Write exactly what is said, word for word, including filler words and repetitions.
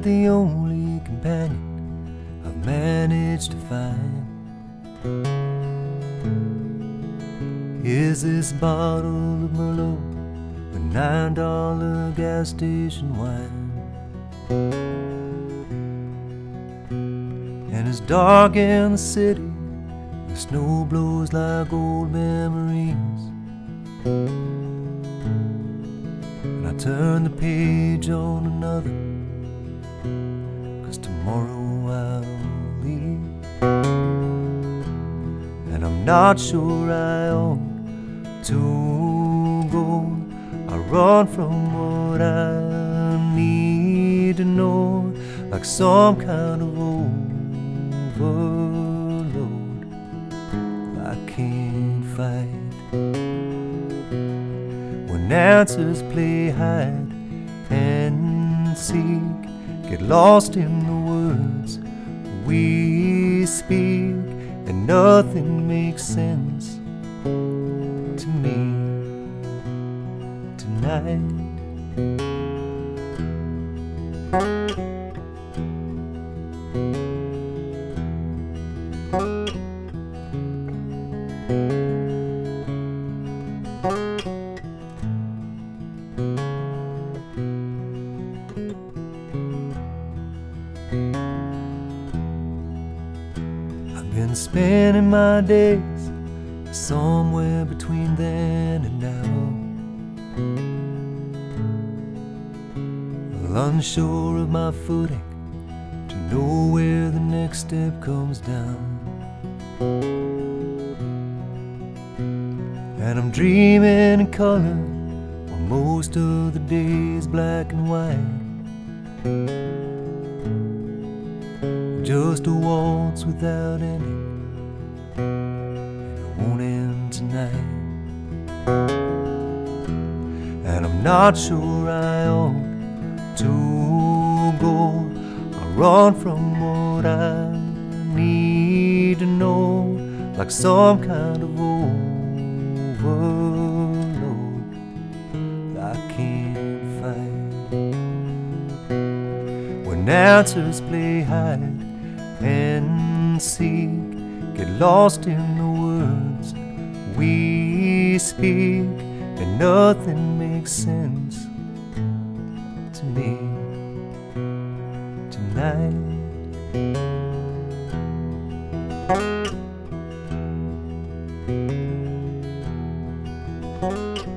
the only companion I've managed to find is this bottle of Merlot with nine dollar gas station wine. And it's dark in the city, the snow blows like old memories, and I turn the page on another, 'cause tomorrow I'll leave, and I'm not sure I ought to go. I run from what I need to know, like some kind of overload I can't fight. When answers play hide and seek, get lost in the words we speak, and nothing makes sense to me tonight. I've been spending my days somewhere between then and now, unsure of my footing, to know where the next step comes down. And I'm dreaming in color, while most of the day's black and white. Just a waltz without ending, and it won't end tonight. And I'm not sure I ought to go. I run from what I need to know, like some kind of overload I can't fight. When answers play hide and seek, get lost in the words we speak, and nothing makes sense to me tonight. Thank you.